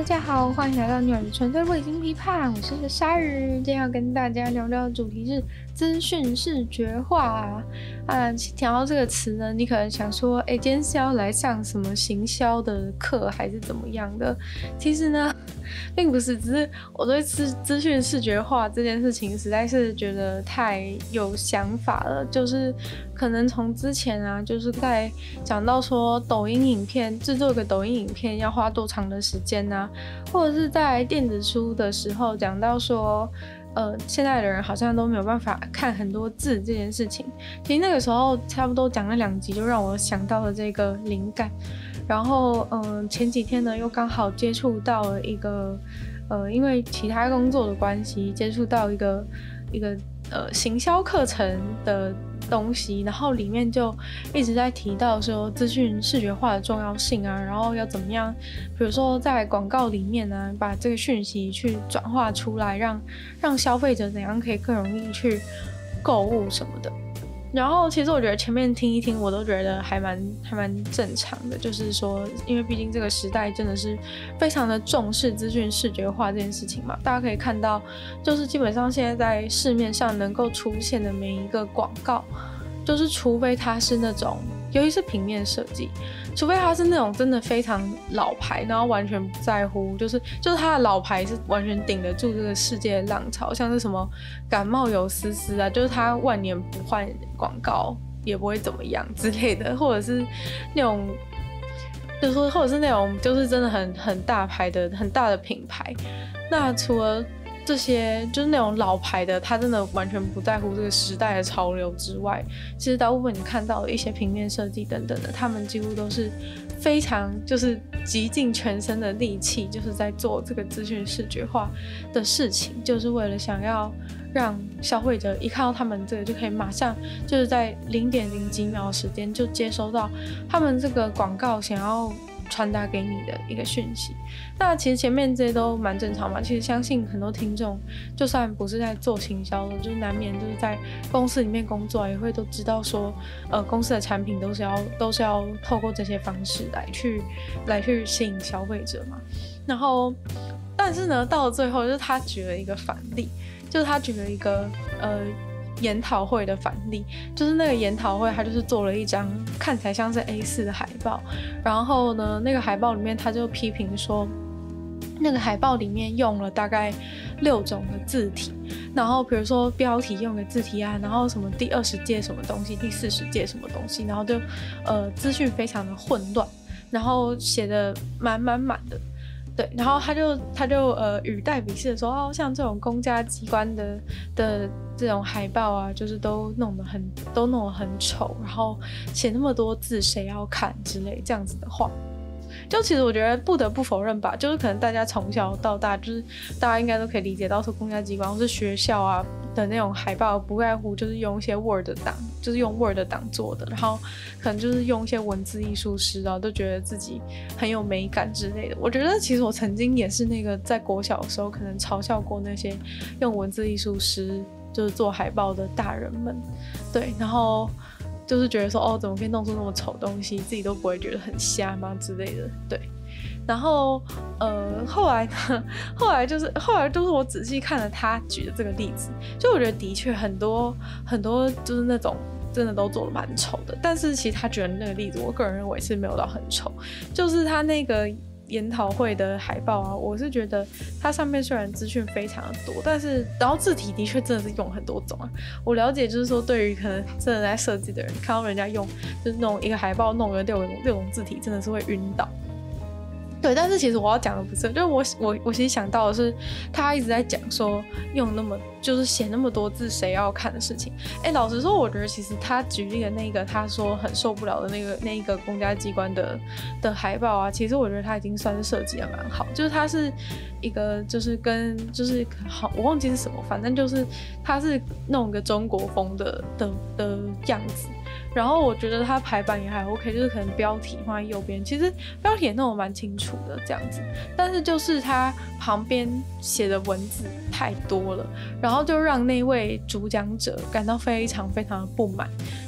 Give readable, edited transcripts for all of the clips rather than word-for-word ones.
家好，欢迎来到女儿的纯粹卫星批判，我是鲨鱼，今天要跟大家聊聊的主题是资讯视觉化听到这个词呢，你可能想说，今天是要来上什么行销的课还是怎么样的？其实呢，并不是，只是我对资讯视觉化这件事情实在是觉得太有想法了，就是可能从之前就是在讲到说抖音影片制作一个抖音影片要花多长的时间或者是在电子书的时候讲到说现在的人好像都没有办法看很多字这件事情，其实那个时候差不多讲了2集就让我想到了这个灵感，然后前几天呢又刚好接触到了一个因为其他工作的关系接触到一个行销课程的东西，然后里面就一直在提到说资讯视觉化的重要性然后要怎么样，比如说在广告里面把这个讯息去转化出来，让消费者怎样可以更容易去购物什么的。然后其实我觉得前面听一听我都觉得还蛮正常的，就是说因为毕竟这个时代真的是非常的重视资讯视觉化这件事情嘛，大家可以看到就是基本上现在在市面上能够出现的每一个广告，就是除非它是那种尤其是平面设计，除非它是那种真的非常老牌，然后完全不在乎，就是它的老牌是完全顶得住这个世界的浪潮，像是什么感冒有丝丝就是它万年不换广告也不会怎么样之类的，或者是那种就是说，或者是那种就是真的很大牌的很大的品牌。那除了这些就是那种老牌的，他真的完全不在乎这个时代的潮流之外，其实大部分你看到的一些平面设计等等的，他们几乎都是非常就是极尽全身的力气，就是在做这个资讯视觉化的事情，就是为了想要让消费者一看到他们这个就可以马上就是在0.0几秒的时间就接收到他们这个广告想要传达给你的一个讯息。那其实前面这些都蛮正常嘛，其实相信很多听众就算不是在做行销的，就是难免就是在公司里面工作也会都知道说公司的产品都是要透过这些方式来去吸引消费者嘛。然后但是呢到了最后就是他举了一个反例，就是他举了一个研讨会的反例，就是那个研讨会他就是做了一张看起来像是 A4 的海报，然后呢那个海报里面他就批评说那个海报里面用了大概6种的字体，然后比如说标题用的字体然后什么第20届什么东西第40届什么东西，然后就资讯非常的混乱，然后写的满的。对，然后他就语带鄙视的说像这种公家机关的这种海报就是都弄得很丑，然后写那么多字谁要看之类这样子的话。就其实我觉得不得不否认吧，就是可能大家从小到大就是大家应该都可以理解到说公家机关或是学校的那种海报不外乎就是用一些 Word 档，就是用 Word 档做的，然后可能就是用一些文字艺术师都觉得自己很有美感之类的。我觉得其实我曾经也是那个在国小的时候可能嘲笑过那些用文字艺术师就是做海报的大人们，对，然后就是觉得说怎么可以弄出那么丑东西，自己都不会觉得很瞎吗之类的。对，然后后来就是我仔细看了他举的这个例子，就我觉得的确很多就是那种真的都做得蛮丑的，但是其实他举的那个例子我个人认为是没有到很丑，就是他那个研讨会的海报我是觉得它上面虽然资讯非常的多，但是然后字体的确真的是用很多种我了解就是说对于可能真的在设计的人看到人家用就是那种一个海报弄了6种字体真的是会晕倒。对，但是其实我要讲的不是，就是我其实想到的是他一直在讲说用就是写那么多字谁要看的事情。老实说我觉得其实他举例的那个他说很受不了的那个公家机关的海报其实我觉得他已经算是设计的蛮好，就是他是一个就是好我忘记是什么，反正就是他是弄一个中国风的样子，然后我觉得它排版也还 OK， 就是可能标题放在右边，其实标题也弄得蛮清楚的这样子，但是就是它旁边写的文字太多了，然后就让那位主讲者感到非常非常的不满。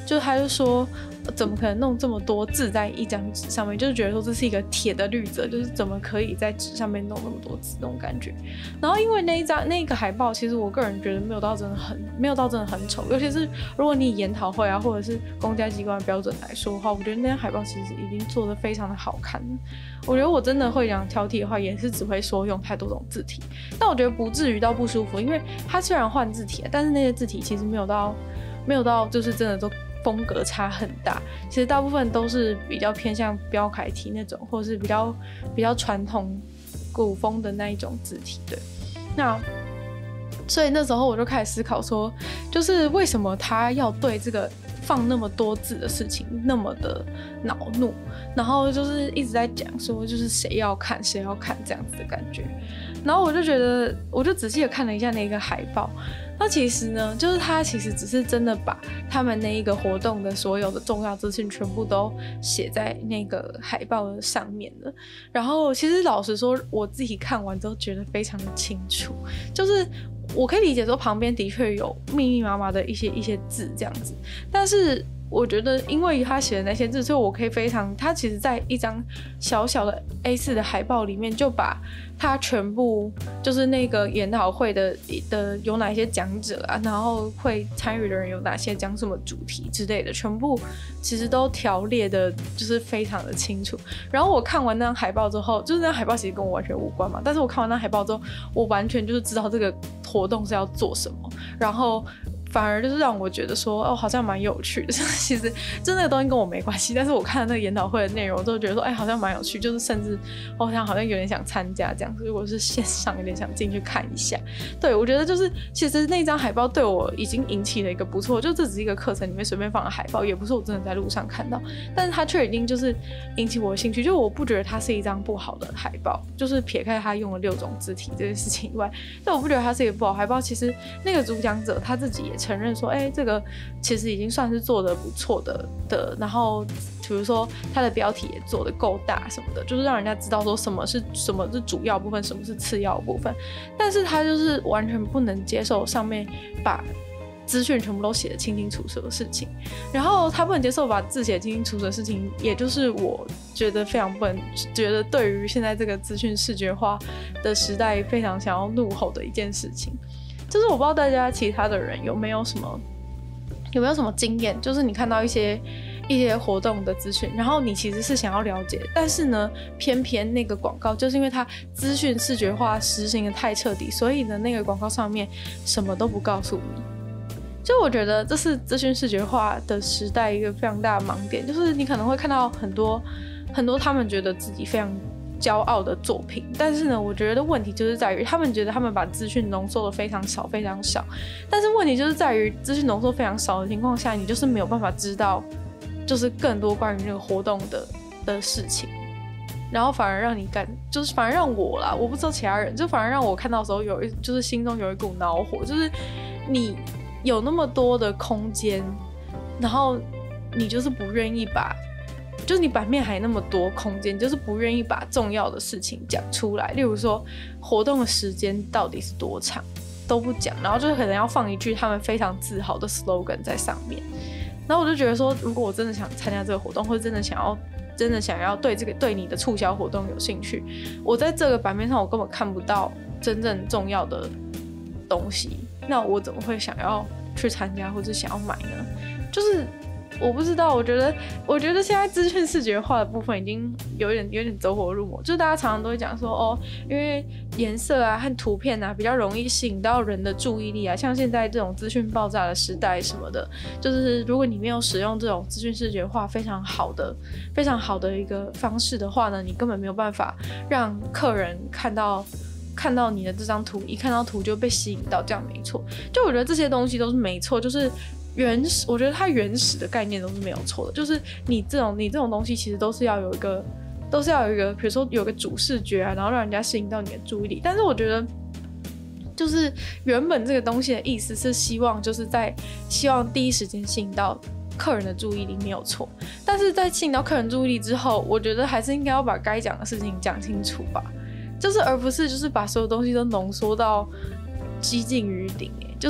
就他就说怎么可能弄这么多字在一张纸上面，就是觉得说这是一个铁的律则，就是怎么可以在纸上面弄那么多字那种感觉。然后因为那个海报，其实我个人觉得没有到真的很丑，尤其是如果你以研讨会啊或者是公家机关的标准来说的话，我觉得那张海报其实已经做得非常的好看了。我觉得我真的会讲挑剔的话，也是只会说用太多种字体，但我觉得不至于到不舒服，因为它虽然换字体，但是那些字体其实没有到就是真的都风格差很大，其实大部分都是比较偏向标楷体那种，或者是比较传统古风的那一种字体。对，那所以那时候我就开始思考说，就是为什么他要对这个放那么多字的事情那么的恼怒，然后就是一直在讲说就是谁要看这样子的感觉。然后我就觉得，我就仔细的看了一下那个海报，那其实呢，就是他其实只是真的把他们那一个活动的所有的重要资讯全部都写在那个海报的上面了。然后其实老实说，我自己看完之后觉得非常的清楚，就是我可以理解说旁边的确有密密麻麻的一些字这样子，但是我觉得因为他写的那些字，所以我可以他其实在一张小小的 A4 的海报里面就把他全部就是那个研讨会的有哪些讲者啊，然后会参与的人有哪些，讲什么主题之类的，全部其实都条列的就是非常的清楚。然后我看完那张海报之后，就是那张海报其实跟我完全无关嘛，但是我看完那张海报之后，我完全就是知道这个活动是要做什么，然后反而就是让我觉得说，哦，好像蛮有趣的。其实就那个东西跟我没关系，但是我看了那个研讨会的内容，我都觉得说，哎，好像蛮有趣，就是甚至好像有点想参加这样子。如果是线上，有点想进去看一下。对，我觉得就是其实那张海报对我已经引起了一个不错，就这只是一个课程里面随便放的海报，也不是我真的在路上看到，但是它却已经就是引起我的兴趣。就我不觉得它是一张不好的海报，就是撇开它用了6种字体这件事情以外，但我不觉得它是一个不好海报。其实那个主讲者他自己也承认说，哎，这个其实已经算是做得不错的，然后比如说他的标题也做得够大什么的，就是让人家知道说什么是主要部分，什么是次要部分。但是他就是完全不能接受上面把资讯全部都写得清清楚楚的事情，然后他不能接受把字写清清楚楚的事情，也就是我觉得非常不能觉得对于现在这个资讯视觉化的时代非常想要怒吼的一件事情。就是我不知道大家其他的人有没有什么经验，就是你看到一些活动的资讯，然后你其实是想要了解，但是呢偏偏那个广告就是因为它资讯视觉化实行的太彻底，所以呢那个广告上面什么都不告诉你。就我觉得这是资讯视觉化的时代一个非常大的盲点，就是你可能会看到很多他们觉得自己非常骄傲的作品，但是呢我觉得问题就是在于他们觉得他们把资讯浓缩的非常少，但是问题就是在于资讯浓缩非常少的情况下，你就是没有办法知道就是更多关于那个活动的事情，然后反而让你就是反而让我啦，我不知道其他人，就反而让我看到的时候就是心中有一股恼火，就是你有那么多的空间，然后你就是不愿意就是你版面还那么多空间，就是不愿意把重要的事情讲出来，例如说活动的时间到底是多长都不讲，然后就是可能要放一句他们非常自豪的 slogan 在上面。然后我就觉得说，如果我真的想参加这个活动，或者真的想要对你的促销活动有兴趣，我在这个版面上我根本看不到真正重要的东西，那我怎么会想要去参加或者想要买呢？就是我不知道，我觉得现在资讯视觉化的部分已经有点走火入魔，就是大家常常都会讲说，哦，因为颜色啊和图片啊比较容易吸引到人的注意力啊，像现在这种资讯爆炸的时代什么的，就是如果你没有使用这种资讯视觉化非常好的一个方式的话呢，你根本没有办法让客人看到你的这张图，一看到图就被吸引到，这样没错。就我觉得这些东西都是没错，就是我觉得它原始的概念都是没有错的，就是你这种东西其实都是要有一个，比如说有个主视觉啊，然后让人家吸引到你的注意力。但是我觉得，就是原本这个东西的意思是希望第一时间吸引到客人的注意力没有错，但是在吸引到客人注意力之后，我觉得还是应该要把该讲的事情讲清楚吧，就是而不是就是把所有东西都浓缩到激尽于零，就是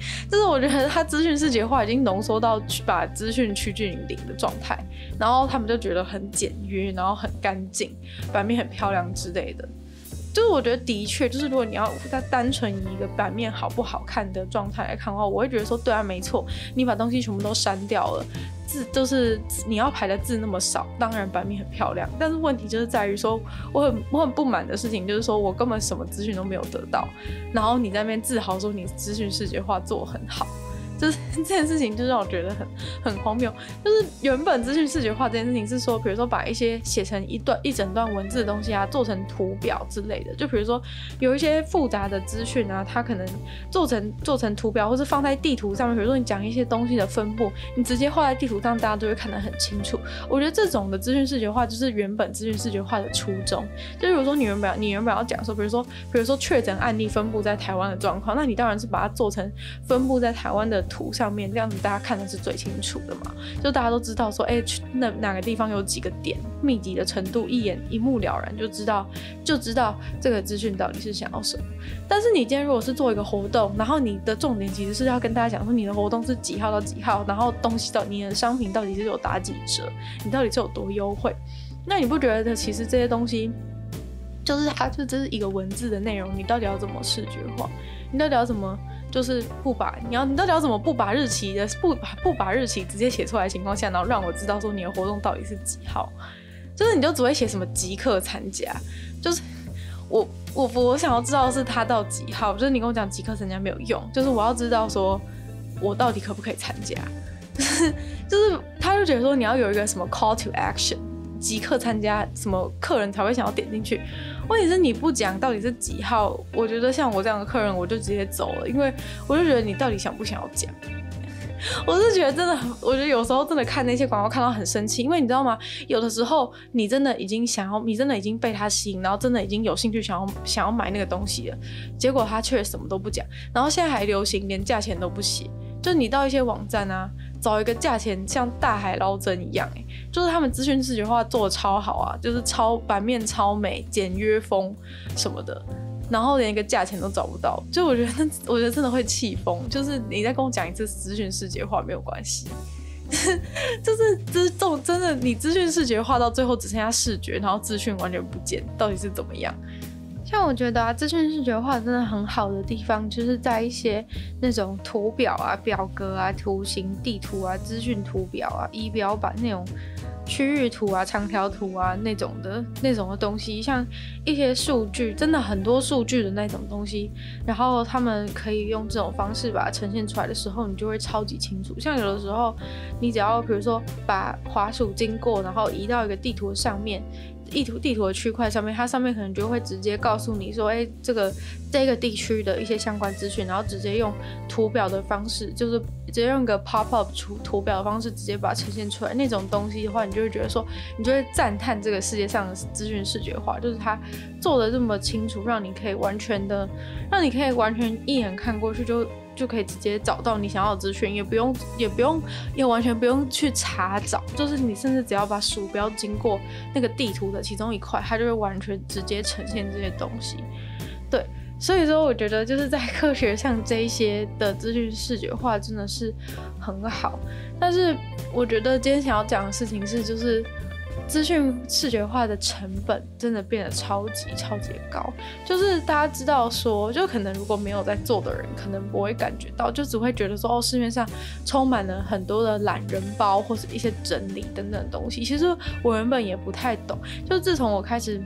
就是我觉得它资讯视觉化已经浓缩到把资讯趋近于零的状态，然后他们就觉得很简约，然后很干净，版面很漂亮之类的。就是我觉得的确，就是如果你要单纯以一个版面好不好看的状态来看的话，我会觉得说，对啊，没错，你把东西全部都删掉了，字就是你要排的字那么少，当然版面很漂亮。但是问题就是在于说，我很不满的事情就是说我根本什么资讯都没有得到，然后你在那边自豪说你资讯视觉化做很好。就是这件事情就让我觉得很荒谬。就是原本资讯视觉化这件事情是说，比如说把一些写成一整段文字的东西啊，做成图表之类的。就比如说有一些复杂的资讯啊，它可能做成图表，或是放在地图上面。比如说你讲一些东西的分布，你直接画在地图上，大家都会看得很清楚。我觉得这种的资讯视觉化就是原本资讯视觉化的初衷。就比如说你原本要讲说，比如说确诊案例分布在台湾的状况，那你当然是把它做成分布在台湾的图上面，这样子大家看的是最清楚的嘛，就大家都知道说，哪个地方有几个点，密集的程度一目了然，就知道这个资讯到底是想要什么。但是你今天如果是做一个活动，然后你的重点其实是要跟大家讲说你的活动是几号到几号，然后你的商品到底是有打几折，你到底是有多优惠，那你不觉得其实这些东西就是它就只是一个文字的内容，你到底要怎么视觉化？你到底要怎么就是你到底要怎么不把日期直接写出来的情况下，然后让我知道说你的活动到底是几号？就是你就只会写什么即刻参加，就是我想要知道是他到几号，就是你跟我讲即刻参加没有用，就是我要知道说我到底可不可以参加，就是他就觉得说你要有一个什么 call to action。即刻参加，什么客人才会想要点进去？问题是你不讲到底是几号，我觉得像我这样的客人，我就直接走了，因为我就觉得你到底想不想要讲？我是觉得真的很，我觉得有时候真的看那些广告看到很生气，因为你知道吗？有的时候你真的已经被他吸引，然后真的已经有兴趣想要买那个东西了，结果他却什么都不讲，然后现在还流行连价钱都不写，就你到一些网站啊。找一个价钱像大海捞针一样，就是他们资讯视觉化做的超好啊，就是版面超美，简约风什么的，然后连一个价钱都找不到，就我觉得真的会气疯。就是你再跟我讲一次资讯视觉化没有关系，就是这种真的你资讯视觉化到最后只剩下视觉，然后资讯完全不见，到底是怎么样？像我觉得啊，资讯视觉化真的很好的地方，就是在一些那种图表啊、表格啊、图形、地图啊、资讯图表啊、仪表板那种区域图啊、长条图啊那种的东西，像一些数据，真的很多数据的那种东西，然后他们可以用这种方式把它呈现出来的时候，你就会超级清楚。像有的时候，你只要比如说把滑鼠经过，然后移到一个地图上面。地图的区块上面，它上面可能就会直接告诉你说，这个地区的一些相关资讯，然后直接用图表的方式，就是直接用一个 pop up 图表的方式，直接把它呈现出来。那种东西的话，你就会觉得说，你就会赞叹这个世界上的资讯视觉化，就是它做的这么清楚，让你可以完全一眼看过去就可以直接找到你想要的资讯，也完全不用去查找，就是你甚至只要把鼠标经过那个地图的其中一块，它就会完全直接呈现这些东西。对，所以说我觉得就是在科学上这一些的资讯视觉化真的是很好，但是我觉得今天想要讲的事情是就是资讯视觉化的成本真的变得超级高，就是大家知道说，就可能如果没有在做的人，可能不会感觉到，就只会觉得说，市面上充满了很多的懒人包或是一些整理等等的东西。其实我原本也不太懂，就自从我开始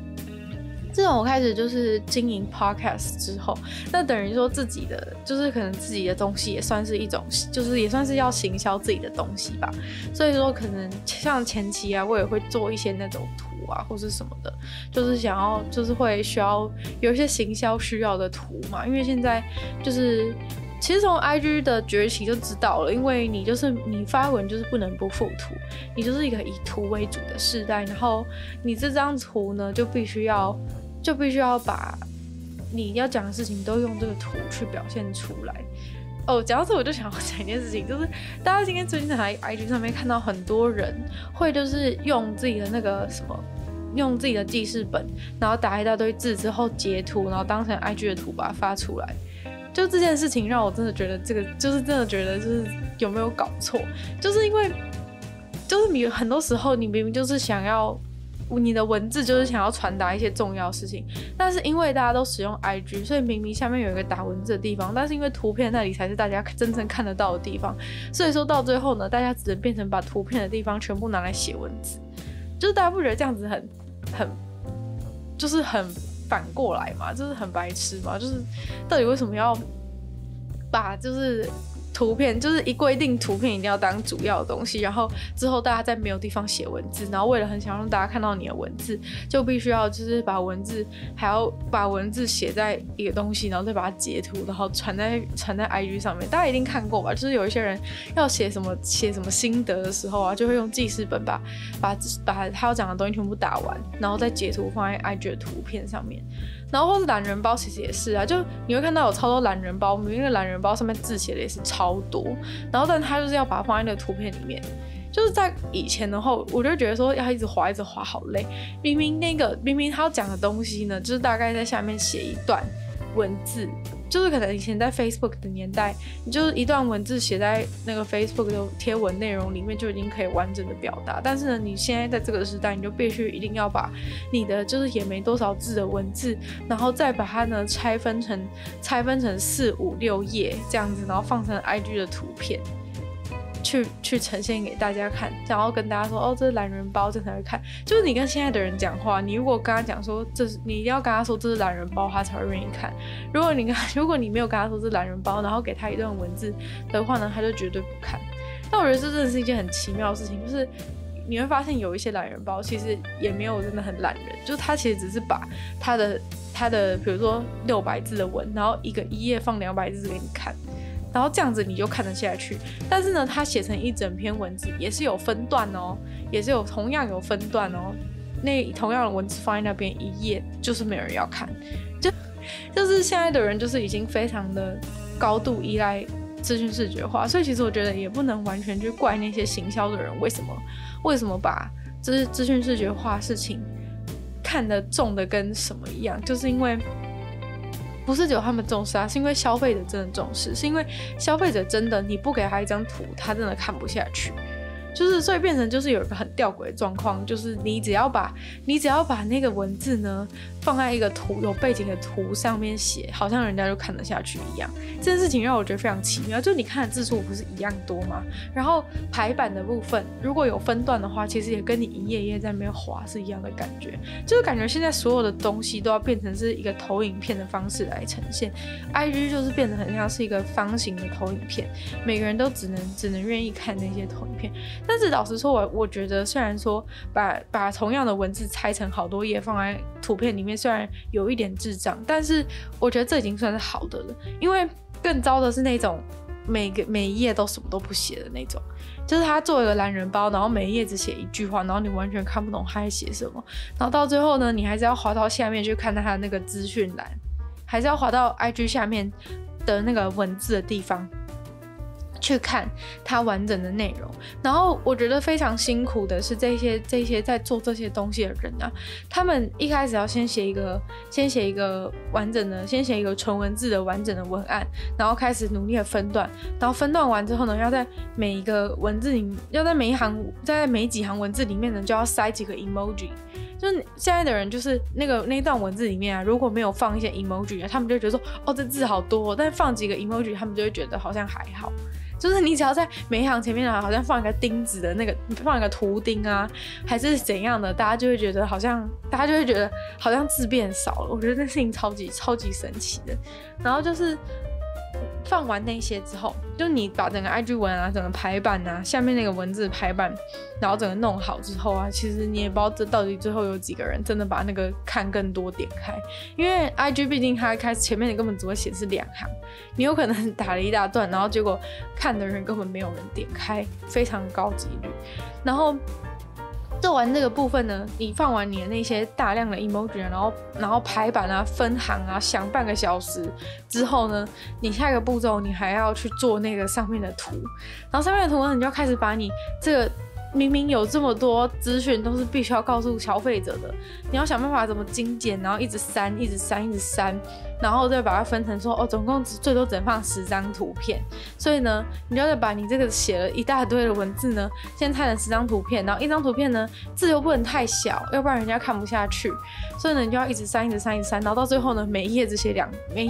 就是经营 podcast 之后，那等于说自己的就是可能自己的东西也算是一种，就是也算是要行销自己的东西吧。所以说可能像前期啊，我也会做一些那种图啊或是什么的，就是会需要有一些行销需要的图嘛。因为现在就是其实从 IG 的崛起就知道了，因为你发文就是不能不附图，你就是一个以图为主的时代，然后你这张图呢就必须要把你要讲的事情都用这个图去表现出来。讲到这我就想要讲一件事情，就是大家今天最近在 IG 上面看到很多人会就是用自己的那个用自己的记事本，然后打一大堆字之后截图，然后当成 IG 的图把它发出来。 就这件事情让我真的觉得这个就是真的觉得就是有没有搞错，就是因为就是你很多时候你明明就是想要你的文字就是想要传达一些重要事情，但是因为大家都使用 IG， 所以明明下面有一个打文字的地方，但是因为图片那里才是大家真正看得到的地方，所以说到最后呢，大家只能变成把图片的地方全部拿来写文字，就是大家不觉得这样子就是很反过来嘛，就是很白痴嘛，就是到底为什么要把就是图片就是一规定图片一定要当主要的东西，然后之后大家再没有地方写文字，然后为了很想让大家看到你的文字，就必须要就是把文字还要把文字写在一个东西，然后再把它截图，然后传在 IG 上面。大家一定看过吧？就是有一些人要写什么心得的时候啊，就会用记事本把他要讲的东西全部打完，然后再截图放在 IG 的图片上面。然后或是懒人包其实也是啊，就你会看到有超多懒人包，明明那个懒人包上面字写的也是超多，然后但他就是要把它放在那个图片里面。就是在以前的话，我就觉得说要一直滑好累。明明他要讲的东西呢，就是大概在下面写一段文字，就是可能以前在 Facebook 的年代，你就是一段文字写在那个 Facebook 的贴文内容里面就已经可以完整的表达。但是呢，你现在在这个时代，你就必须一定要把你的就是也没多少字的文字，然后再把它呢拆分成4、5、6页这样子，然后放成 IG 的图片。去呈现给大家看，然后跟大家说哦，这是懒人包，这才会看。就是你跟现在的人讲话，你如果跟他讲说你一定要跟他说这是懒人包，他才会愿意看。如果你没有跟他说这是懒人包，然后给他一段文字的话呢，他就绝对不看。但我觉得这真的是一件很奇妙的事情，就是你会发现有一些懒人包其实也没有真的很懒人，就是他其实只是把他的比如说600字的文，然后一页放200字给你看。然后这样子你就看得下去，但是呢，它写成一整篇文字也是有分段哦，也是同样有分段哦。那同样的文字放在那边一页，就是没有人要看，就是现在的人就是已经非常的高度依赖资讯视觉化，所以其实我觉得也不能完全去怪那些行销的人为什么把就是资讯视觉化事情看得重的跟什么一样，就是因为。不是只有他们重视啊，是因为消费者真的重视，是因为消费者真的你不给他一张图，他真的看不下去。就是所以变成就是有一个很吊诡的状况，就是你只要把那个文字呢放在一个有背景的图上面写，好像人家就看得下去一样。这件事情让我觉得非常奇妙，就你看的字数不是一样多吗？然后排版的部分如果有分段的话，其实也跟你一页一页在那边滑是一样的感觉，就是感觉现在所有的东西都要变成是一个投影片的方式来呈现。IG 就是变得很像是一个方形的投影片，每个人都只能愿意看那些投影片。但是老实说，我觉得虽然说把同样的文字拆成好多页放在图片里面，虽然有一点智障，但是我觉得这已经算是好的了。因为更糟的是那种每一页都什么都不写的那种，就是他做一个懒人包，然后每一页只写一句话，然后你完全看不懂他在写什么，然后到最后呢，你还是要滑到下面去看他的那个资讯栏，还是要滑到 IG 下面的那个文字的地方。去看它完整的内容，然后我觉得非常辛苦的是这些在做这些东西的人啊，他们一开始要先写一个完整的，先写一个纯文字的完整的文案，然后开始努力的分段，然后分段完之后呢，要在每一个文字里，要在每几行文字里面呢，就要塞几个 emoji。就是现在的人，就是那段文字里面啊，如果没有放一些 emoji 啊，他们就会觉得说，哦，这字好多，但放几个 emoji， 他们就会觉得好像还好。就是你只要在每一行前面啊，好像放一个钉子的放一个图钉啊，还是怎样的，大家就会觉得好像字变少了。我觉得这事情超级神奇的。然后就是放完那些之后，就你把整个 IG 文啊，整个排版啊，下面那个文字排版，然后整个弄好之后啊，其实你也不知道这到底最后有几个人真的把那个看更多点开，因为 IG 毕竟它开始前面你根本只会显示2行，你有可能打了一大段，然后结果看的人根本没有人点开，非常高几率。然后做完这个部分呢，你放完你的那些大量的 emoji， 然后排版啊、分行啊，想半个小时之后呢，你下一个步骤你还要去做那个上面的图，然后上面的图呢，你就要开始把你这个明明有这么多资讯都是必须要告诉消费者的，你要想办法怎么精简，然后一直删， 然后再把它分成说总共最多只能放10张图片，所以呢，你就得把你这个写了一大堆的文字呢，先拆成10张图片，然后1张图片呢字又不能太小，要不然人家看不下去，所以呢你就要一直删，然后到最后呢每页只写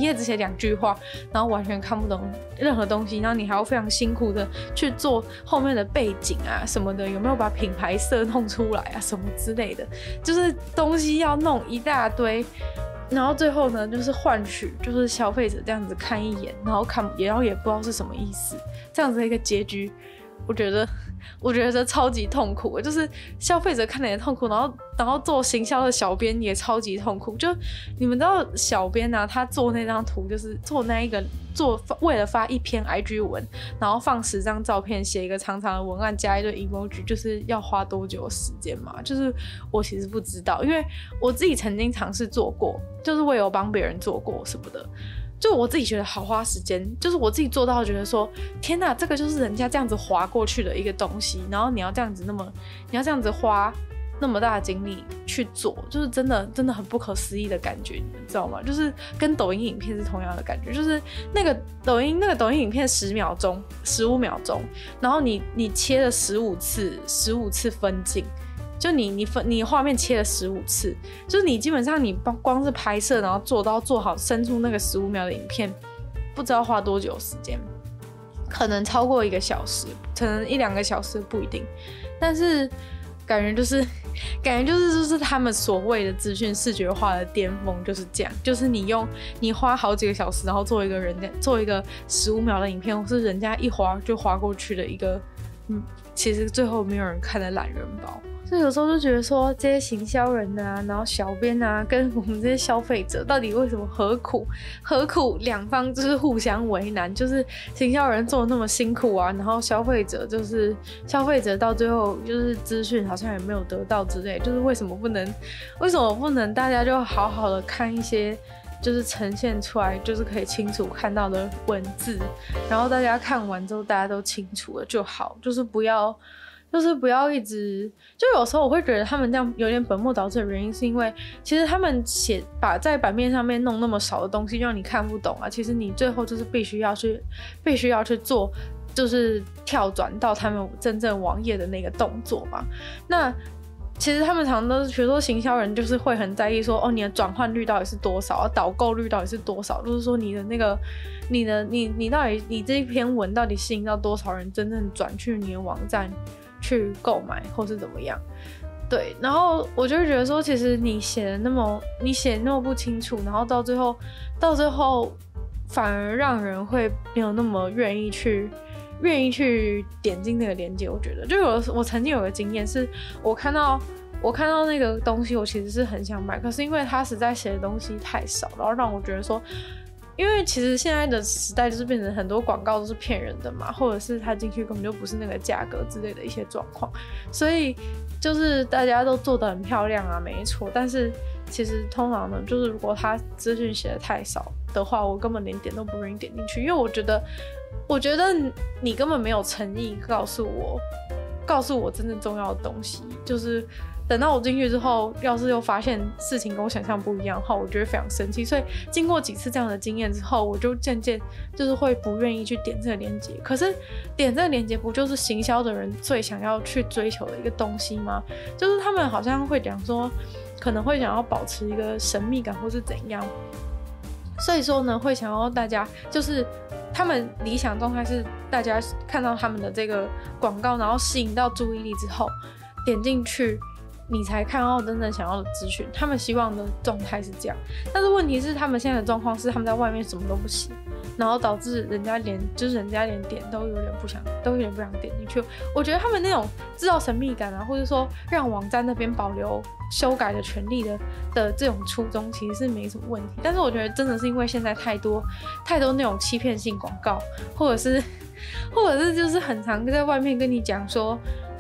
2句话，然后完全看不懂任何东西，然后你还要非常辛苦的去做后面的背景啊什么的，有没有把品牌色弄出来啊什么之类的，就是东西要弄一大堆，然后最后呢就是换取就是消费者这样子看一眼，然后也不知道是什么意思，这样子的一个结局，我觉得这超级痛苦，就是消费者看得也痛苦，然后做行销的小编也超级痛苦。就你们知道小编啊，他做那张图就是为了发1篇 IG 文，然后放10张照片，写一个长长的文案，加一堆 emoji， 就是要花多久的时间嘛？就是我其实不知道，因为我自己曾经尝试做过，就是我有帮别人做过什么的。就我自己觉得好花时间，就是我自己做到觉得说，天哪，这个就是人家这样子滑过去的一个东西，然后你要这样子花那么大的精力去做，就是真的很不可思议的感觉，你们知道吗？就是跟抖音影片是同样的感觉，就是那个抖音影片10秒钟、15秒钟，然后你切了15次分镜。就你画面切了15次，就是你基本上你光是拍摄，然后做好生出那个15秒的影片，不知道花多久时间，可能超过1个小时，可能1-2个小时不一定，但是感觉就是他们所谓的资讯视觉化的巅峰就是这样，就是你花好几个小时，然后做一个15秒的影片，或是人家一滑就滑过去的一个，其实最后没有人看的懒人包。所以有时候就觉得说，这些行销人啊，然后小编啊，跟我们这些消费者，到底为什么何苦两方就是互相为难？就是行销人做的那么辛苦啊，然后消费者到最后就是资讯好像也没有得到之类，就是为什么不能大家就好好的看一些就是呈现出来就是可以清楚看到的文字，然后大家看完之后大家都清楚了就好，就是不要一直，就有时候我会觉得他们这样有点本末倒置的原因，是因为其实他们把在版面上面弄那么少的东西让你看不懂啊，其实你最后就是必须要去做，就是跳转到他们真正网页的那个动作嘛。那其实他们常常都是，比如说行销人就是会很在意说，你的转换率到底是多少，导购率到底是多少，就是说你的那个，你到底你这一篇文到底吸引到多少人真正转去你的网站去购买或是怎么样。对，然后我就会觉得说，其实你写那么不清楚，然后到最后反而让人会没有那么愿意去点进那个链接。我觉得就我曾经有个经验是，我看到那个东西，我其实是很想买，可是因为他实在写的东西太少，然后让我觉得说，因为其实现在的时代就是变成很多广告都是骗人的嘛，或者是他进去根本就不是那个价格之类的一些状况，所以就是大家都做得很漂亮啊，没错，但是其实通常呢，就是如果他资讯写的太少的话，我根本连点都不愿意点进去，因为我觉得你根本没有诚意告诉我真正重要的东西，就是等到我进去之后，要是又发现事情跟我想象不一样的话，我就会非常生气。所以经过几次这样的经验之后，我就渐渐就是会不愿意去点这个链接。可是点这个链接不就是行销的人最想要去追求的一个东西吗？就是他们好像会讲说，可能会想要保持一个神秘感或是怎样，所以说呢，会想要大家就是他们理想状态是大家看到他们的这个广告，然后吸引到注意力之后，点进去你才看到真正想要的资讯。他们希望的状态是这样，但是问题是他们现在的状况是他们在外面什么都不行，然后导致人家连点都有点不想点进去。我觉得他们那种制造神秘感啊，或者说让网站那边保留修改的权利的这种初衷其实是没什么问题，但是我觉得真的是因为现在太多那种欺骗性广告，或者是就是很常在外面跟你讲说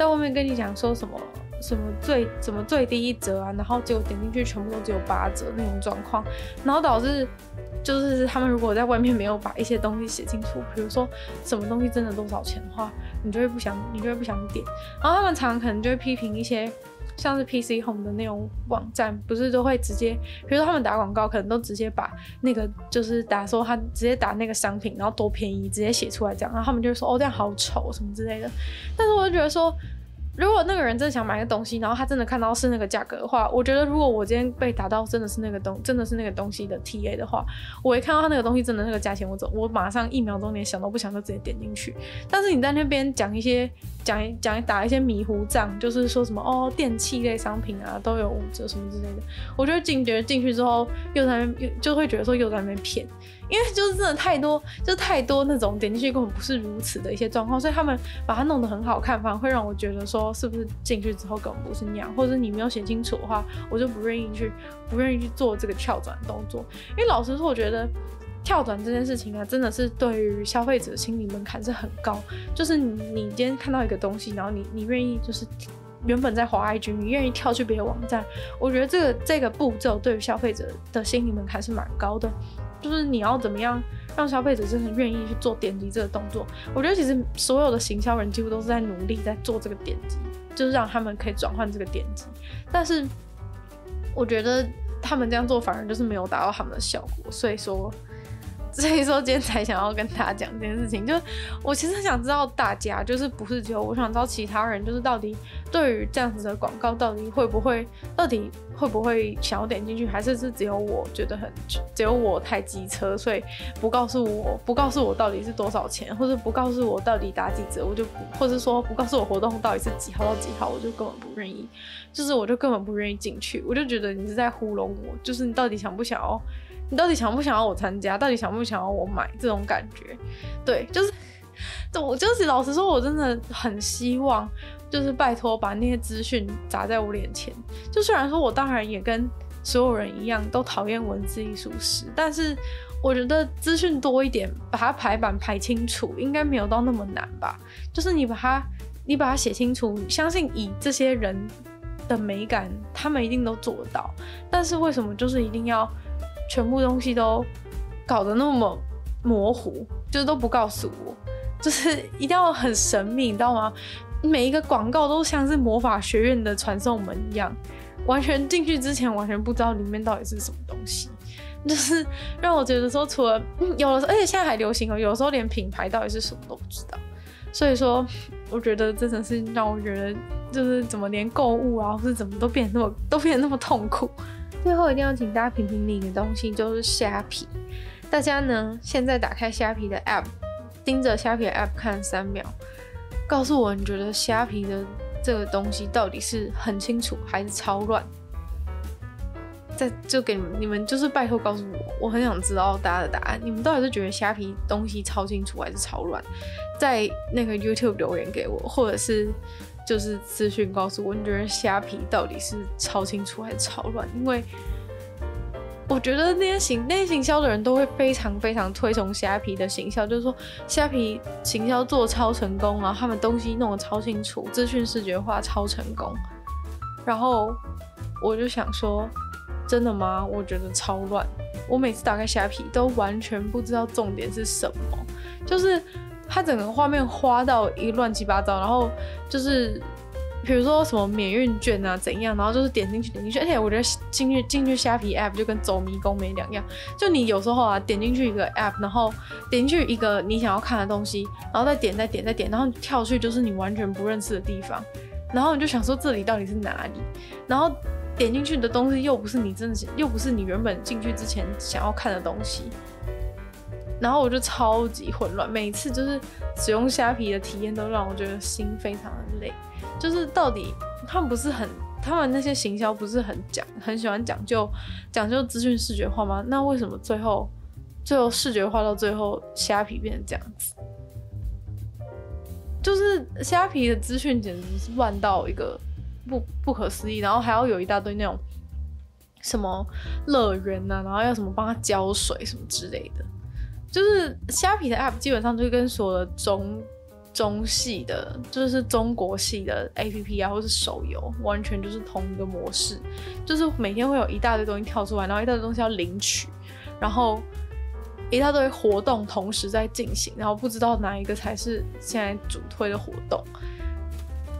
什么最低1折啊，然后结果点进去全部都只有8折那种状况，然后导致就是他们如果在外面没有把一些东西写清楚，比如说什么东西真的多少钱的话，你就会不想点，然后他们常常可能就会批评一些像是 PC Home 的那种网站，不是都会直接，比如说他们打广告，可能都直接把那个就是打说他直接打那个商品，然后多便宜，直接写出来这样，然后他们就会说哦这样好丑什么之类的。但是我就觉得说，如果那个人真的想买个东西，然后他真的看到是那个价格的话，我觉得如果我今天被打到真的是那个东西的 TA 的话，我一看到他那个东西真的那个价钱，我马上1秒钟连想都不想就直接点进去。但是你在那边讲一些打一些迷糊仗，就是说什么哦电器类商品啊都有5折什么之类的，我就进去之后又在那边就会觉得说又在那边骗。因为就是真的太多那种点进去根本不是如此的一些状况，所以他们把它弄得很好看，反而会让我觉得说是不是进去之后根本不是那样，或者你没有写清楚的话，我就不愿意去做这个跳转的动作。因为老实说，我觉得跳转这件事情啊，真的是对于消费者心理门槛是很高。就是你今天看到一个东西，然后你愿意就是原本在滑 IG， 你愿意跳去别的网站，我觉得这个步骤对于消费者的心理门槛是蛮高的。就是你要怎么样让消费者真的愿意去做点击这个动作？我觉得其实所有的行销人几乎都是在努力在做这个点击，就是让他们可以转换这个点击。但是我觉得他们这样做反而就是没有达到他们的效果，所以说今天才想要跟大家讲这件事情。就是我其实想知道大家，就是不是只有我想知道其他人，就是到底对于这样子的广告到底会不会想要点进去，还是只有我觉得只有我太机车，所以不告诉我到底是多少钱，或者不告诉我到底打几折，或者说不告诉我活动到底是几号到几号，我就根本不愿意，我就根本不愿意进去。我就觉得你是在糊弄我，就是你到底想不想要我参加，到底想不想要我买，这种感觉。对，我就是老实说，我真的很希望，就是拜托把那些资讯砸在我脸前。就虽然说我当然也跟所有人一样都讨厌文字艺术史，但是我觉得资讯多一点，把它排版排清楚，应该没有到那么难吧。就是你把它写清楚，相信以这些人的美感，他们一定都做得到。但是为什么就是一定要全部东西都搞得那么模糊，就是都不告诉我，就是一定要很神秘，你知道吗？每一个广告都像是魔法学院的传送门一样，完全进去之前完全不知道里面到底是什么东西，就是让我觉得说，除了有的时候，而且现在还流行有的时候连品牌到底是什么都不知道。所以说，我觉得真的是让我觉得，就是怎么连购物啊，或是怎么都变得那么痛苦。最后一定要请大家评评理的东西就是虾皮。大家呢现在打开虾皮的 App， 盯着虾皮的 App 看3秒，告诉我你觉得虾皮的这个东西到底是很清楚还是超乱？就给你们就是拜托告诉我很想知道大家的答案。你们到底是觉得虾皮东西超清楚还是超乱？在那个 YouTube 留言给我，或者是就是私讯告诉我，你觉得虾皮到底是超清楚还是超乱？因为我觉得那些行销的人都会非常非常推崇虾皮的行销，就是说虾皮行销做超成功，然后他们东西弄得超清楚，资讯视觉化超成功。然后我就想说，真的吗？我觉得超乱。我每次打开虾皮都完全不知道重点是什么，就是它整个画面花到一乱七八糟，然后就是比如说什么免运券啊怎样，然后就是点进去，而且我觉得进去虾皮 app 就跟走迷宫没两样。就你有时候啊点进去一个 app， 然后点进去一个你想要看的东西，然后再点，然后跳去就是你完全不认识的地方，然后你就想说这里到底是哪里，然后点进去的东西又不是你原本进去之前想要看的东西，然后我就超级混乱。每次就是使用虾皮的体验都让我觉得心非常的累。就是到底他们那些行销不是很喜欢讲究资讯视觉化吗？那为什么最后视觉化到最后虾皮变成这样子？就是虾皮的资讯简直是乱到一个不可思议，然后还要有一大堆那种什么乐园啊，然后要什么帮他浇水什么之类的。就是虾皮的 app 基本上就跟所有的中系的，就是中国系的 APP 啊，或是手游，完全就是同一个模式，就是每天会有一大堆东西跳出来，然后一大堆东西要领取，然后一大堆活动同时在进行，然后不知道哪一个才是现在主推的活动。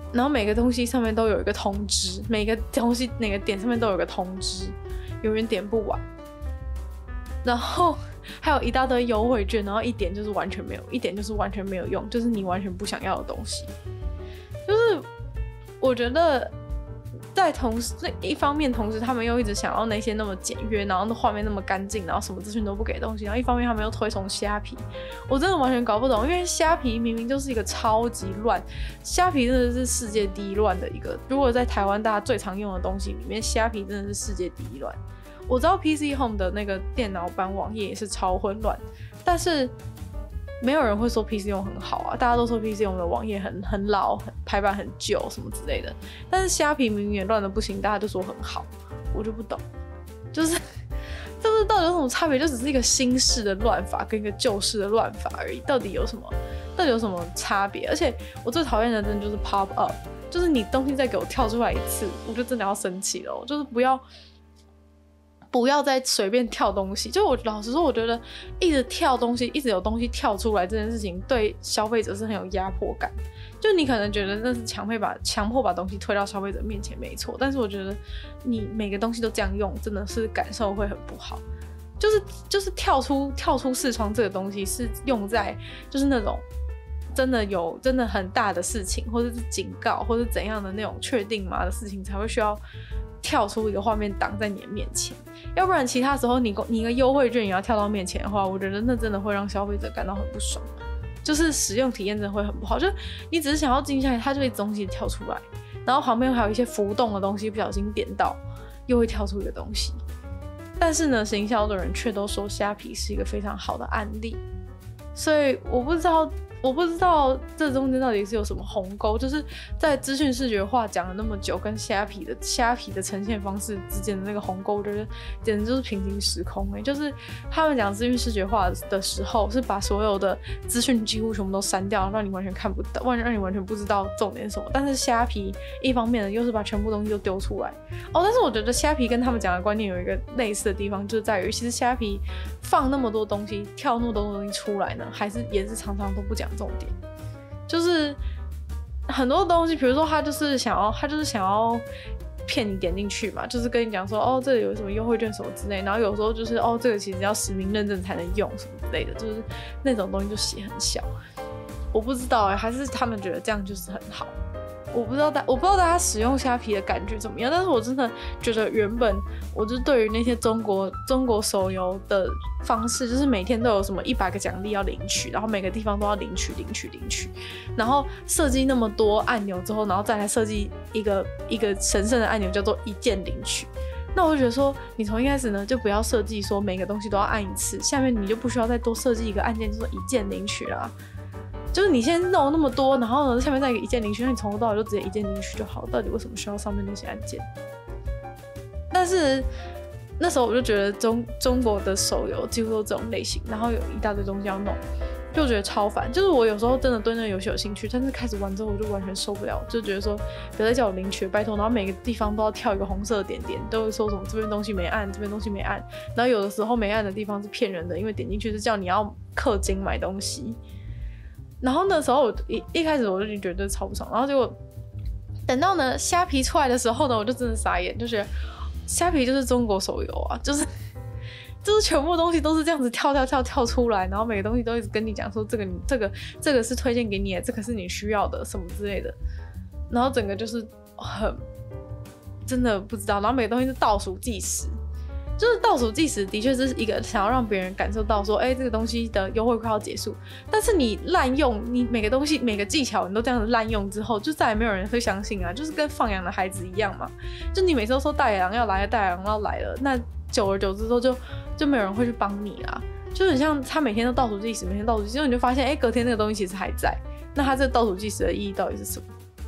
然后每个东西上面都有一个通知，每个东西哪个点上面都有一个通知，永远点不完。然后还有一大堆优惠券，然后一点就是完全没有，一点就是完全没有用，就是你完全不想要的东西。就是我觉得在同时一方面，同时他们又一直想要那些那么简约，然后画面那么干净，然后什么资讯都不给的东西，然后一方面他们又推崇虾皮，我真的完全搞不懂，因为虾皮明明就是一个超级乱，虾皮真的是世界第一乱的一个，如果在台湾大家最常用的东西里面，虾皮真的是世界第一乱。我知道 PC Home 的那个电脑版网页也是超混乱，但是没有人会说 PC Home 很好啊，大家都说 PC Home 的网页很老，排版很旧什么之类的。但是虾皮明明也乱的不行，大家就说很好，我就不懂，就是到底有什么差别？就只是一个新式的乱法跟一个旧式的乱法而已，到底有什么差别？而且我最讨厌的真的就是 pop up， 就是你东西再给我跳出来一次，我就真的要生气了，就是不要再随便跳东西。就我老实说，我觉得一直跳东西，一直有东西跳出来这件事情，对消费者是很有压迫感。就你可能觉得那是强迫把东西推到消费者面前，没错。但是我觉得你每个东西都这样用，真的是感受会很不好。就是跳出视窗这个东西，是用在就是那种真的很大的事情，或者是警告，或者是怎样的那种确定吗的事情，才会需要跳出一个画面挡在你的面前。要不然其他时候你一个优惠券也要跳到面前的话，我觉得那真的会让消费者感到很不爽，就是使用体验真的会很不好。就你只是想要静下来，它就会东西跳出来，然后旁边还有一些浮动的东西，不小心点到又会跳出一个东西。但是呢，行销的人却都说虾皮是一个非常好的案例，所以我不知道这中间到底是有什么鸿沟，就是在资讯视觉化讲了那么久，跟虾皮的呈现方式之间的那个鸿沟，我觉得简直就是平行时空就是他们讲资讯视觉化的时候，是把所有的资讯几乎全部都删掉，让你完全看不到，让你完全不知道重点是什么。但是虾皮一方面呢，又是把全部东西都丢出来但是我觉得虾皮跟他们讲的观念有一个类似的地方，就是在于其实虾皮放那么多东西，跳那么多东西出来呢，也是常常都不讲重点。就是很多东西，比如说他就是想要骗你点进去嘛，就是跟你讲说这里有什么优惠券什么之类，然后有时候就是这个其实要实名认证才能用什么之类的，就是那种东西就写很小。我不知道还是他们觉得这样就是很好。我不知道大家使用虾皮的感觉怎么样，但是我真的觉得原本我就对于那些中国手游的方式，就是每天都有什么100个奖励要领取，然后每个地方都要领取，然后设计那么多按钮之后，然后再来设计一个神圣的按钮叫做一键领取。那我就觉得说，你从一开始呢就不要设计说每个东西都要按一次，下面你就不需要再多设计一个按键，就是一键领取啦。就是你先弄那么多，然后呢下面再一键领取，那你从头到尾就直接一键领取就好了，到底为什么需要上面那些按键？但是那时候我就觉得中国的手游几乎都这种类型，然后有一大堆东西要弄，就觉得超烦。就是我有时候真的对那个游戏有兴趣，但是开始玩之后我就完全受不了，就觉得说不要再叫我领取，拜托。然后每个地方都要跳一个红色的点点，都会说什么这边东西没按，这边东西没按。然后有的时候没按的地方是骗人的，因为点进去是叫你要氪金买东西。然后那时候我一开始我就觉得超不爽，然后结果等到呢虾皮出来的时候呢，我就真的傻眼，就觉得虾皮就是中国手游啊，就是全部东西都是这样子跳出来，然后每个东西都一直跟你讲说这个是推荐给你的，这个是你需要的什么之类的，然后整个就是很真的不知道，然后每个东西是倒数计时。就是倒数计时的确是一个想要让别人感受到说这个东西的优惠快要结束，但是你滥用，你每个东西每个技巧你都这样子滥用之后，就再也没有人会相信啊，就是跟放羊的孩子一样嘛。就你每次都说大野狼要来了，大野狼要来了，那久而久之之后就没有人会去帮你啦。就很像他每天都倒数计时，每天倒数计时，结果你就发现隔天那个东西其实还在，那他这个倒数计时的意义到底是什么？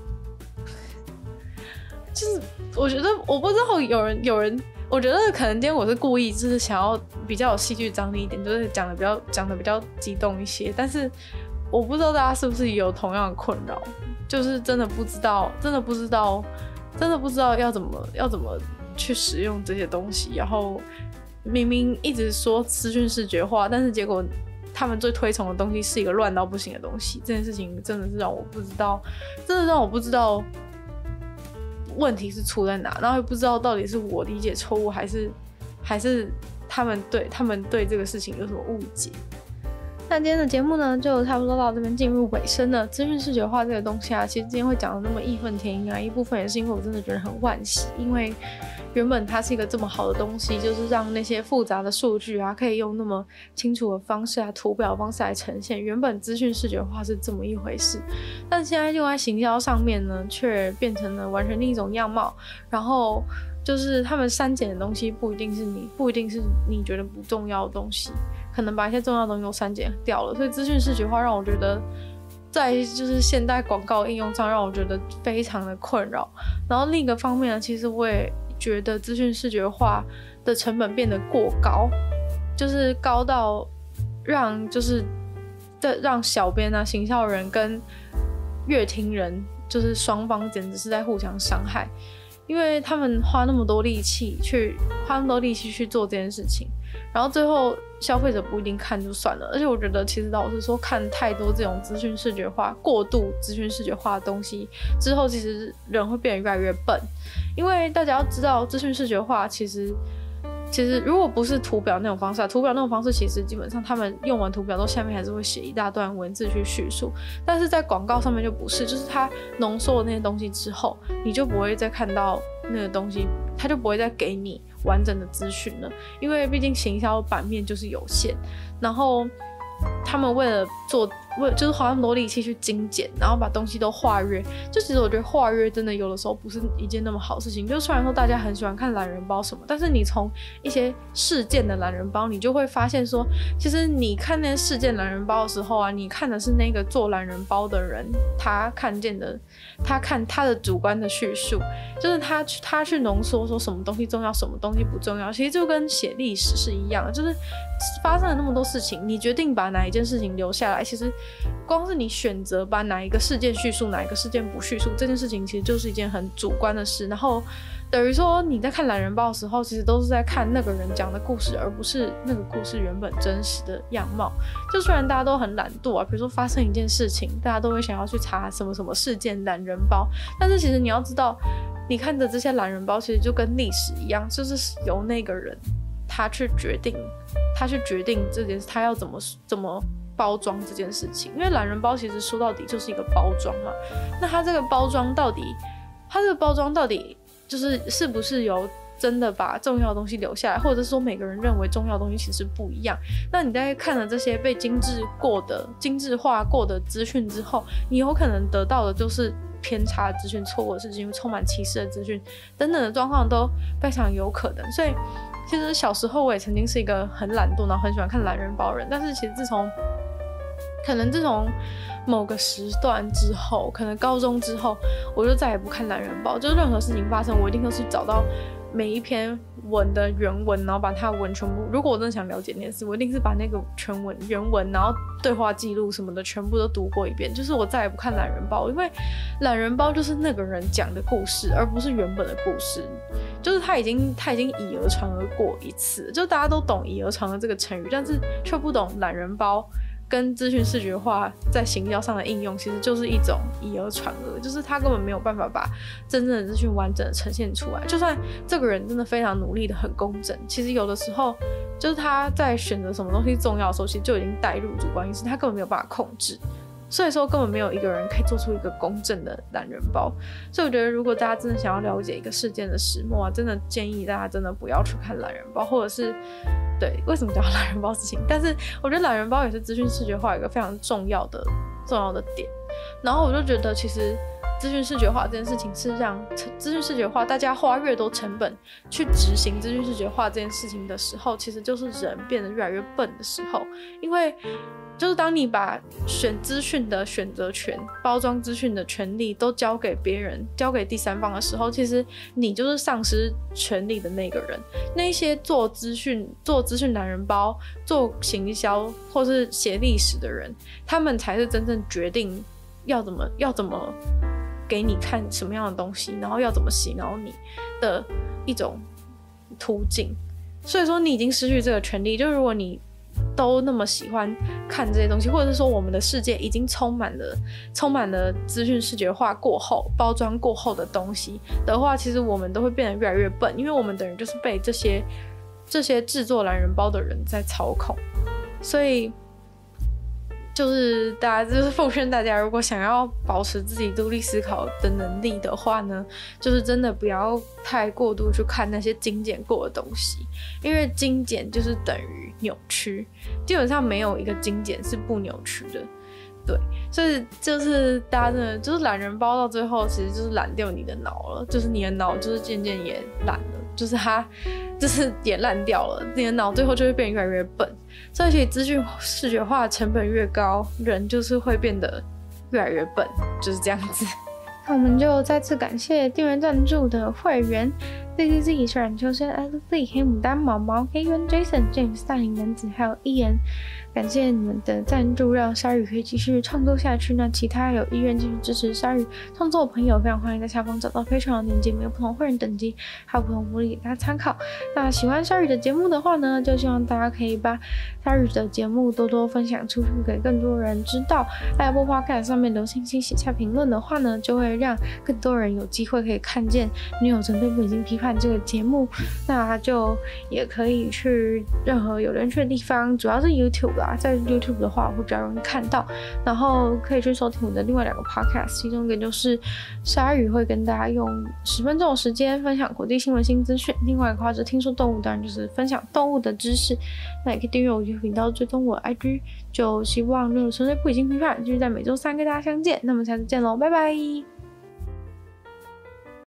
就是我觉得我不知道有人我觉得可能今天我是故意就是想要比较有戏剧张力一点，就是讲的比较激动一些，但是我不知道大家是不是也有同样的困扰，就是真的不知道要怎么去使用这些东西，然后明明一直说资讯视觉化，但是结果他们最推崇的东西是一个乱到不行的东西，这件事情真的是让我不知道，真的让我不知道问题是出在哪，然后也不知道到底是我理解错误，还是他们对这个事情有什么误解。那今天的节目呢，就差不多到这边进入尾声了。资讯视觉化这个东西啊，其实今天会讲的那么义愤填膺啊，一部分也是因为我真的觉得很惋惜，因为原本它是一个这么好的东西，就是让那些复杂的数据啊，可以用那么清楚的方式啊，图表方式来呈现。原本资讯视觉化是这么一回事，但现在用在行销上面呢，却变成了完全另一种样貌。然后就是他们删减的东西不一定是你觉得不重要的东西，可能把一些重要的东西都删减掉了。所以资讯视觉化让我觉得在就是现代广告应用上让我觉得非常的困扰。然后另一个方面呢，其实我也觉得资讯视觉化的成本变得过高，就是高到让小编啊、行销人跟乐听人就是双方简直是在互相伤害。因为他们花那么多力气去做这件事情，然后最后消费者不一定看就算了，而且我觉得其实老实说，看太多这种资讯视觉化、过度资讯视觉化的东西之后，其实人会变得越来越笨。因为大家要知道，资讯视觉化其实如果不是图表那种方式图表那种方式其实基本上他们用完图表之后下面还是会写一大段文字去叙述，但是在广告上面就不是，就是它浓缩了那些东西之后，你就不会再看到那个东西，它就不会再给你完整的资讯了，因为毕竟行销版面就是有限，然后他们就是花那么多力气去精简，然后把东西都化约，就其实我觉得化约真的有的时候不是一件那么好的事情。就虽然说大家很喜欢看懒人包什么，但是你从一些事件的懒人包，你就会发现说，其实你看那些事件懒人包的时候啊，你看的是那个做懒人包的人他看见的，他看他的主观的叙述，就是他去浓缩说什么东西重要，什么东西不重要。其实就跟写历史是一样的，就是发生了那么多事情，你决定把哪一件事情留下来，其实光是你选择把哪一个事件叙述，哪一个事件不叙述，这件事情其实就是一件很主观的事。然后等于说你在看懒人包的时候，其实都是在看那个人讲的故事，而不是那个故事原本真实的样貌。就虽然大家都很懒惰啊，比如说发生一件事情，大家都会想要去查什么什么事件懒人包，但是其实你要知道，你看的这些懒人包其实就跟历史一样，就是由那个人他去决定这件事，他要怎么包装这件事情。因为懒人包其实说到底就是一个包装嘛，那它这个包装到底就是是不是有真的把重要的东西留下来，或者是说每个人认为重要的东西其实不一样。那你在看了这些被精致化过的资讯之后，你有可能得到的就是偏差的资讯、错误的资讯、充满歧视的资讯等等的状况都非常有可能。所以其实小时候我也曾经是一个很懒惰然后很喜欢看懒人包人，但是其实自从某个时段之后，可能高中之后，我就再也不看懒人包，就是任何事情发生我一定都是找到每一篇文的原文，然后把它的文全部，如果我真的想了解那件事，我一定是把那个原文然后对话记录什么的全部都读过一遍。就是我再也不看懒人包，因为懒人包就是那个人讲的故事，而不是原本的故事。就是他已经以讹传讹过一次，就大家都懂以讹传讹这个成语，但是却不懂懒人包跟资讯视觉化在行销上的应用，其实就是一种以讹传讹，就是他根本没有办法把真正的资讯完整的呈现出来。就算这个人真的非常努力的很公正，其实有的时候就是他在选择什么东西重要的时候，其实就已经带入主观意识，他根本没有办法控制。所以说根本没有一个人可以做出一个公正的懒人包。所以我觉得如果大家真的想要了解一个事件的始末啊，真的建议大家真的不要去看懒人包，或者是对为什么讲懒人包事情，但是我觉得懒人包也是资讯视觉化一个非常重要的点。然后我就觉得其实资讯视觉化这件事情是让资讯视觉化大家花越多成本去执行资讯视觉化这件事情的时候，其实就是人变得越来越笨的时候。因为就是当你把选资讯的选择权、包装资讯的权利都交给别人、交给第三方的时候，其实你就是丧失权利的那个人。那些做资讯懒人包、做行销或是写历史的人，他们才是真正决定要怎么给你看什么样的东西，然后要怎么洗脑你的一种途径。所以说你已经失去这个权利，就如果你都那么喜欢看这些东西，或者是说我们的世界已经充满了资讯视觉化过后、包装过后的东西的话，其实我们都会变得越来越笨，因为我们等于就是被这些制作懒人包的人在操控。所以就是奉劝大家，如果想要保持自己独立思考的能力的话呢，就是真的不要太过度去看那些精简过的东西，因为精简就是等于扭曲，基本上没有一个精简是不扭曲的。对，所以就是大家真的就是懒人包到最后，其实就是懒掉你的脑了，就是你的脑就是渐渐也懒了，就是它就是也烂掉了，你的脑最后就会变得越来越笨。所以其实资讯视觉化的成本越高，人就是会变得越来越笨，就是这样子。那我们就再次感谢订阅赞助的会员 ZZZ、小冉秋生、LZ、黑牡丹、毛毛、黑渊、Jason、James、大龄男子还有一言。感谢你们的赞助，让鲨鱼可以继续创作下去。那其他有意愿继续支持鲨鱼创作的朋友，非常欢迎在下方找到Patreon的链接，没有不同会员等级，还有不同福利给大家参考。那喜欢鲨鱼的节目的话呢，就希望大家可以把鲨鱼的节目多多分享出去，给更多人知道。在Apple Podcast上面留星星、写下评论的话呢，就会让更多人有机会可以看见女友纯粹不理性批判这个节目。那就也可以去任何有人去的地方，主要是 YouTube。在 YouTube 的话，我会比较容易看到，然后可以去收听我的另外2个 podcast， 其中一个就是鲨鱼会跟大家用10分钟的时间分享国际新闻新资讯，另外一个话是听说动物，当然就是分享动物的知识。那也可以订阅我的频道，追踪我的 IG， 就希望纯粹不理性批判继续在每周3跟大家相见，那么下次见喽，拜拜。